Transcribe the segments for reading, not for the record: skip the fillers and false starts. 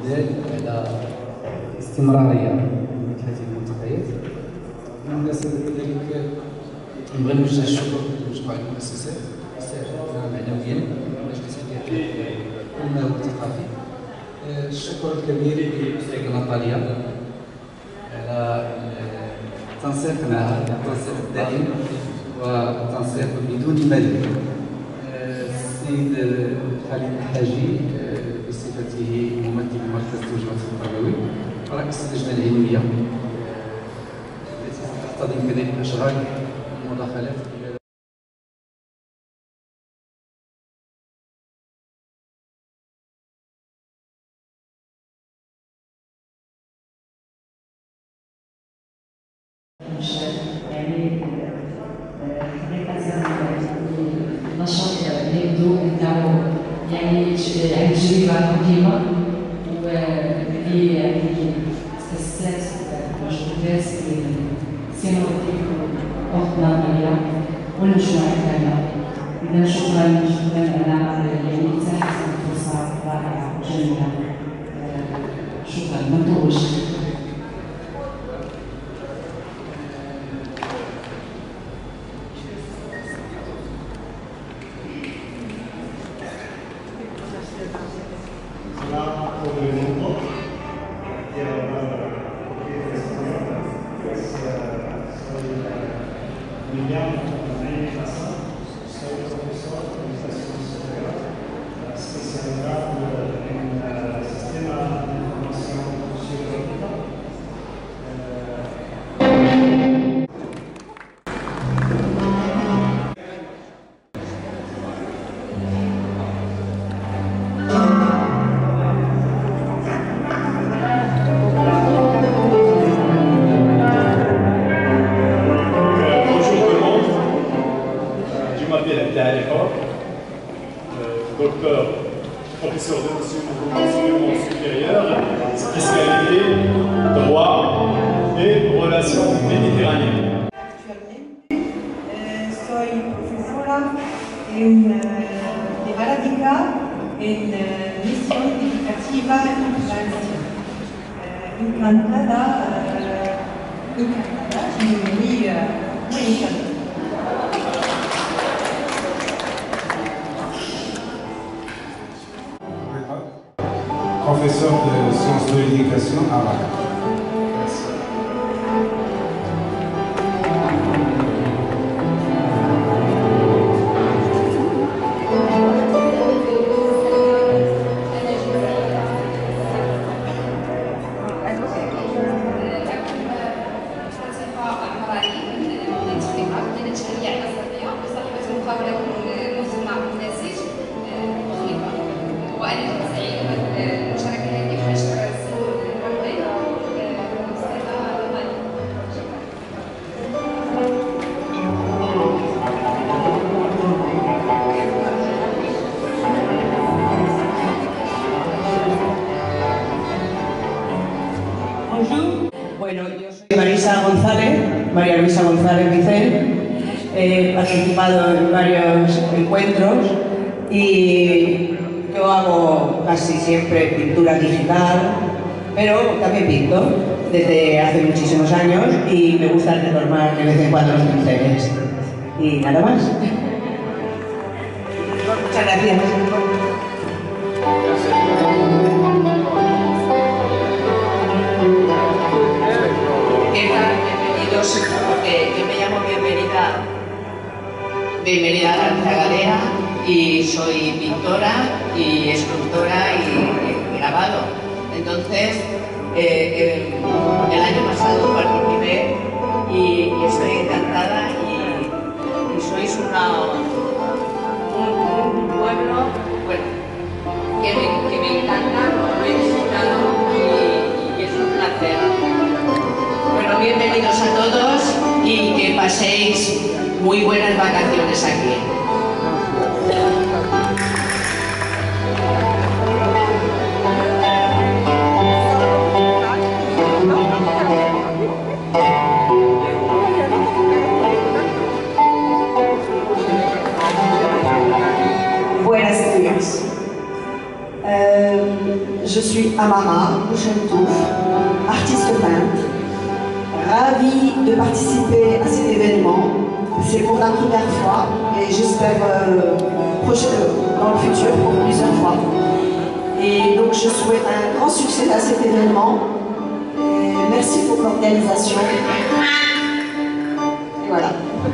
ديال على استمراريه مثل هذه الملتقيات. بالمناسبه كذلك نبغي نوجه الشكر لمجموعه المؤسسات ساعدتنا معنويا المجلس الكاتب والمال الثقافي. الشكر الكبير للاستاذه ناتاليا على التنسيق معها، التنسيق الدائم والتنسيق بدون ملل. السيد خالد الحاجي بصفته ممثل مركز توجيه التربوي رئيس اللجنه العلميه التي تحتضن كذلك اشغال المداخلات. يعني حقيقة نشاط يبدو أنه يعني عن تجربة قديمة واللي يعني استسلت مجهودات سينوتيك وأخلاقية والمجموعة كاملة. إذا شكرا جدا على يعني إتاحة الفرصة رائعة جميلة. شكرا ما نطولش. Docteur, professeur de l'enseignement supérieur, spécialité droit et relations méditerranéennes. Soy profesora de Arábica en misión educativa en Francia. Encantada y muy encantada. Professeur de sciences de l'éducation arabe. Bueno, yo soy María Luisa González Vicente. He participado en varios encuentros y yo hago casi siempre pintura digital, pero también pinto desde hace muchísimos años y me gusta retomar de vez en cuando los pinceles. Y nada más. Muchas gracias. ¿Qué tal? Bienvenidos. Yo me llamo Bienvenida a la Galera y soy pintora y escultora y grabado. Entonces, el año pasado participé y estoy encantada y sois un pueblo, bueno, que me encanta, lo he visitado y es un placer. Bueno, bienvenidos a todos y que paséis muy buenas vacaciones aquí. Buenos días. Je suis Amara Sarah Bouchentouf, artiste peintre, ravie de participer à cet événement. C'est pour la première fois et j'espère dans le futur pour plusieurs fois. Et donc je souhaite un grand succès à cet événement. Et merci pour l'organisation. Et voilà.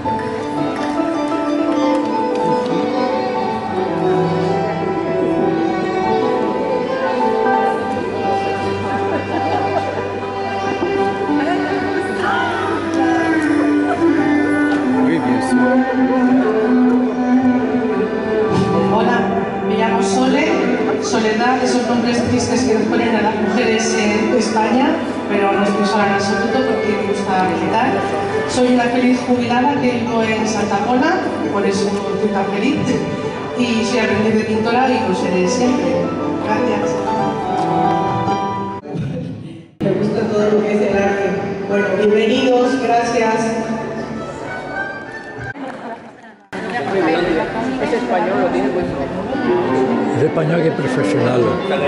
Hola, me llamo Soledad, esos nombres tristes que nos ponen a las mujeres en España, pero no estoy sola en absoluto porque me gusta pintar. Soy una feliz jubilada que vivo en Santa Pola, por eso estoy tan feliz, y soy aprendiz de pintora y lo seré siempre. Gracias. Me gusta todo lo que es el arte. Bueno, bienvenidos, gracias. Es español, lo tiene puesto. Es español que es profesional.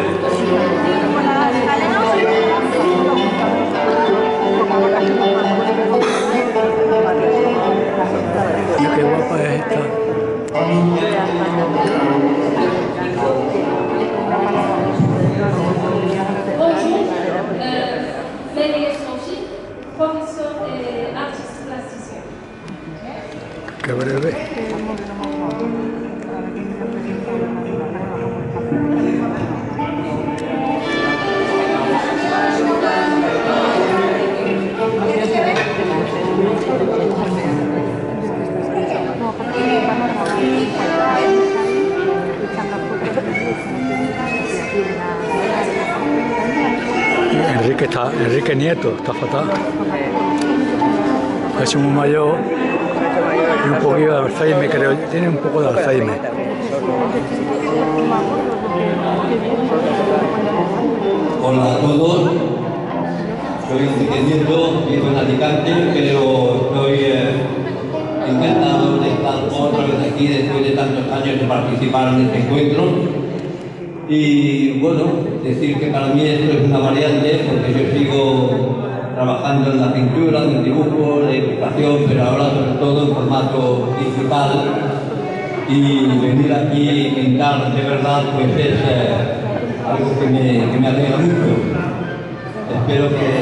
Qué guapa es esta. Bonjour, Valérie Sophie, professeur et artiste plasticien. Qué breve. Enrique Nieto, está fatal. Es muy mayor y un poquito de Alzheimer, creo. Tiene un poco de Alzheimer. Hola a todos, soy Enrique Nieto, vivo en Alicante, pero estoy encantado de estar otra vez aquí después de tantos años de participar en este encuentro. Y bueno, decir que para mí esto es una variante porque yo sigo trabajando en la pintura, en el dibujo, en la ilustración, pero ahora sobre todo en formato digital. Y venir aquí y pintar de verdad pues es algo que me alegra mucho. Espero que